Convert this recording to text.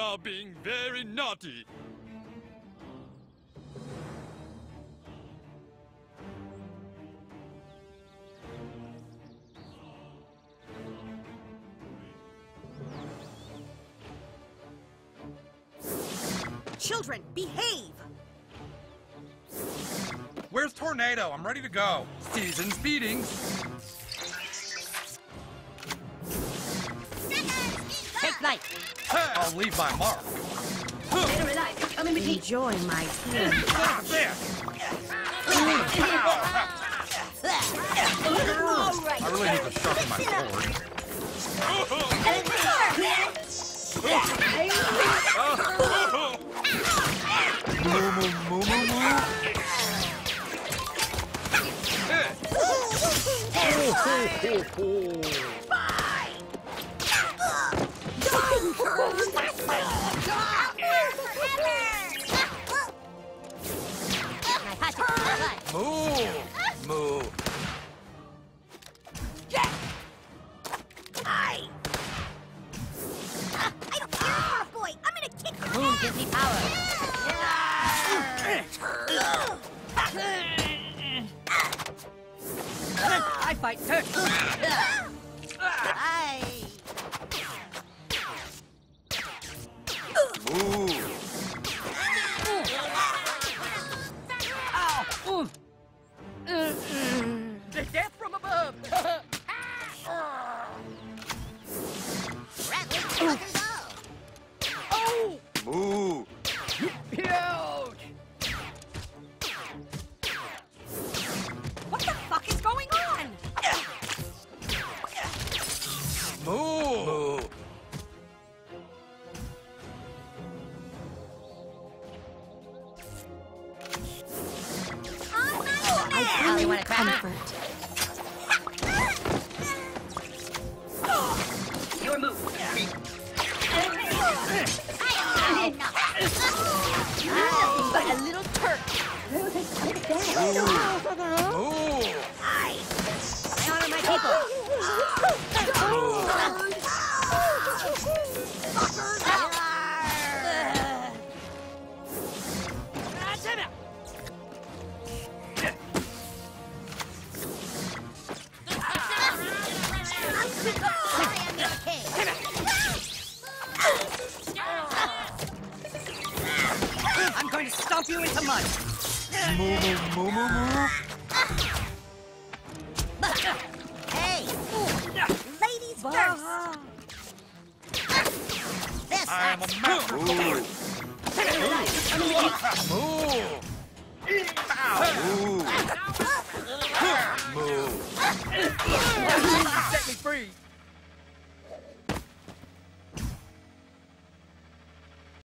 are being very naughty. Children, behave! Where's Tornado? I'm ready to go. Season's beatings. Take flight. I'll leave my mark. Better alive. Come in between. Enjoy my healing. I really need to sharpen my sword. Move. Moon gives me power. I fight first. The death from above. Move. Huge! What the fuck is going on? Move. I bring you comfort. Your move. But a little Turk. I honor my people. I'm going to stomp you into mud. Hey! Ladies first! I'm a master. Move.